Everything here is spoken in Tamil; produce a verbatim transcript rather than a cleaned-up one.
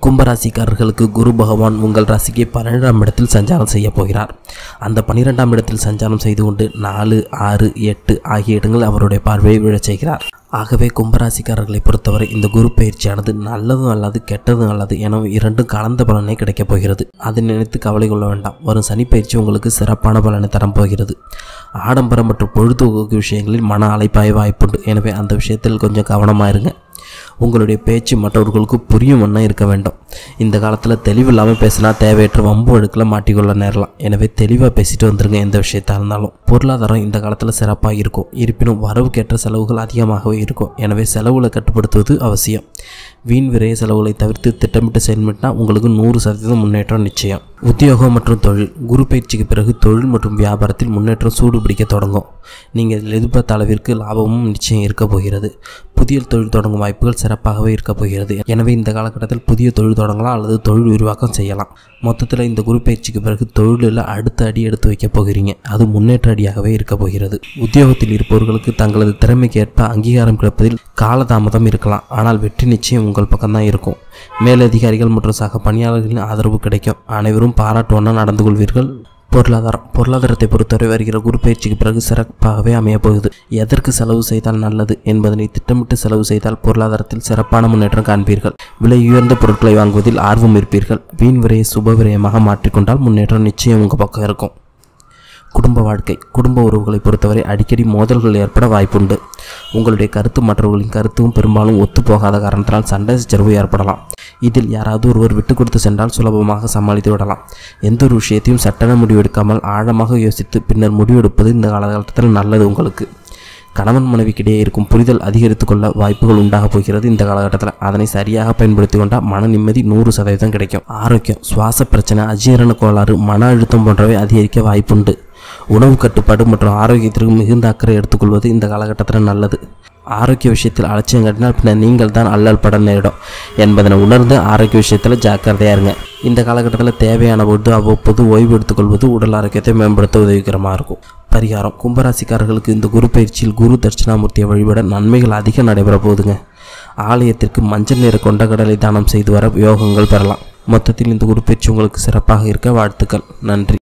கும்பராசிக்காரர்களுக்கு குரு பகவான் உங்கள் ராசிக்கு பன்னிரெண்டாம் இடத்தில் சஞ்சாரம் செய்ய போகிறார். அந்த பன்னிரெண்டாம் இடத்தில் சஞ்சாரம் செய்து கொண்டு நாலு ஆறு எட்டு ஆகிய இடங்கள் அவருடைய பார்வையை விழச் செய்கிறார். ஆகவே கும்பராசிக்காரர்களை பொறுத்தவரை இந்த குரு பயிற்சியானது நல்லதும் அல்லது கெட்டதும் அல்லது என இரண்டும் கலந்த பலனை கிடைக்கப் போகிறது. அதை நினைத்து கவலை கொள்ள வேண்டாம். வரும் சனி பயிற்சி உங்களுக்கு சிறப்பான பலனை தரப்போகிறது. ஆடம்பரம் மற்றும் பொழுதுபோக்கு விஷயங்களில் மன அலைப்பாய வாய்ப்புண்டு. எனவே அந்த விஷயத்தில் கொஞ்சம் கவனமாக இருங்க. உங்களுடைய பேச்சு மற்றவர்களுக்கு புரியும் வண்ணம் இருக்க வேண்டும். இந்த காலத்தில் தெளிவில்லாமல் பேசினா தேவையற்ற வம்பு வழக்கில் மாட்டிக்கொள்ள நேரலாம். எனவே தெளிவாக பேசிட்டு வந்துருங்க. எந்த விஷயத்தாக இருந்தாலும் பொருளாதாரம் இந்த காலத்தில் சிறப்பாக இருக்கும். இருப்பினும் வரவுக்கேற்ற செலவுகள் அதிகமாகவே இருக்கும். எனவே செலவுகளை கட்டுப்படுத்துவது அவசியம். வீண் விரைய செலவுகளை தவிர்த்து திட்டமிட்டு செயல்பட்டால் உங்களுக்கு நூறு சதவீதம் முன்னேற்றம் நிச்சயம். உத்தியோகம் மற்றும் தொழில் குரு பயிற்சிக்கு பிறகு தொழில் மற்றும் வியாபாரத்தில் முன்னேற்றம் சூடு பிடிக்க தொடங்கும். நீங்கள் எதிர்பார்த்த அளவிற்கு லாபமும் நிச்சயம் இருக்க போகிறது. புதிய தொழில் தொடங்கும் வாய்ப்புகள் சிறப்பாகவே இருக்க போகிறது. எனவே இந்த காலகட்டத்தில் புதிய தொழில் தொடங்கலாம் அல்லது தொழில் விரிவாக்கம் செய்யலாம். மொத்தத்தில் இந்த குரு பயிற்சிக்கு பிறகு தொழிலில் அடுத்த அடி எடுத்து வைக்கப் போகிறீங்க. அது முன்னேற்ற அடியாகவே இருக்க போகிறது. உத்தியோகத்தில் இருப்பவர்களுக்கு தங்களது திறமைக்கு ஏற்ப அங்கீகாரம் கிடைப்பதில் காலதாமதம் இருக்கலாம். ஆனால் வெற்றி நிச்சயம் உங்கள் பக்கம்தான் இருக்கும். மேலதிகாரிகள் மற்றும் சக பணியாளர்களின் ஆதரவு கிடைக்கும். அனைவரும் பாராட்டுவன நடந்து கொள்வீர்கள். பொருளாதாரம் பொருளாதாரத்தை பொறுத்தவரை வருகிற குரு பயிற்சிக்கு பிறகு சிறப்பாகவே அமையப்போகுது. எதற்கு செலவு செய்தால் நல்லது என்பதனை திட்டமிட்டு செலவு செய்தால் பொருளாதாரத்தில் சிறப்பான முன்னேற்றம் காண்பீர்கள். விலை உயர்ந்த பொருட்களை வாங்குவதில் ஆர்வம் இருப்பீர்கள். வீண் விரையை சுப விரயமாக மாற்றிக்கொண்டால் முன்னேற்றம் நிச்சயம் உங்கள் பக்கம் இருக்கும். குடும்ப வாழ்க்கை குடும்ப உறவுகளை பொறுத்தவரை அடிக்கடி மோதல்கள் ஏற்பட வாய்ப்புண்டு. உங்களுடைய கருத்து மற்றவர்களின் கருத்தும் பெரும்பாலும் ஒத்துப்போகாத காரணத்தினால் சண்டை சச்சரவு ஏற்படலாம். இதில் யாராவது ஒருவர் விட்டு கொடுத்து சென்றால் சுலபமாக சமாளித்து விடலாம். எந்த ஒரு விஷயத்தையும் சட்டென முடிவெடுக்காமல் ஆழமாக யோசித்து பின்னர் முடிவெடுப்பது இந்த காலகட்டத்தில் நல்லது. உங்களுக்கு கணவன் மனைவிக்கிடையே இருக்கும் புரிதல் அதிகரித்து கொள்ள வாய்ப்புகள் உண்டாக போகிறது. இந்த காலகட்டத்தில் அதனை சரியாக பயன்படுத்தி கொண்டால் மன நிம்மதி நூறு சதவீதம் கிடைக்கும். ஆரோக்கியம் சுவாச பிரச்சனை, அஜீரண கோளாறு, மன அழுத்தம் போன்றவை அதிகரிக்க வாய்ப்புண்டு. உணவு கட்டுப்பாடு மற்றும் ஆரோக்கியத்திற்கு மிகுந்த அக்கறை எடுத்துக்கொள்வது இந்த காலகட்டத்தில் நல்லது. ஆரோக்கிய விஷயத்தில் அலட்சியம் காட்டினால் பின்னர் நீங்கள் தான் அல்லல் பட நேரிடும் என்பதனை உணர்ந்து ஆரோக்கிய விஷயத்தில் ஜாக்கிரதையாக இருங்க. இந்த காலகட்டத்தில் தேவையான பொழுது அவ்வப்போது ஓய்வு எடுத்துக்கொள்வது உடல் ஆரோக்கியத்தை மேம்படுத்த உதவிகரமாக இருக்கும். பரிகாரம் கும்பராசிக்காரர்களுக்கு இந்த குரு பயிற்சியில் குரு தட்சிணாமூர்த்தியை வழிபட நன்மைகள் அதிகம் நடைபெற போகுதுங்க. ஆலயத்திற்கு மஞ்சள் நிற கொண்ட கடலை தானம் செய்து வர யோகங்கள் பெறலாம். மொத்தத்தில் இந்த குரு பயிற்சி உங்களுக்கு சிறப்பாக இருக்க வாழ்த்துக்கள். நன்றி.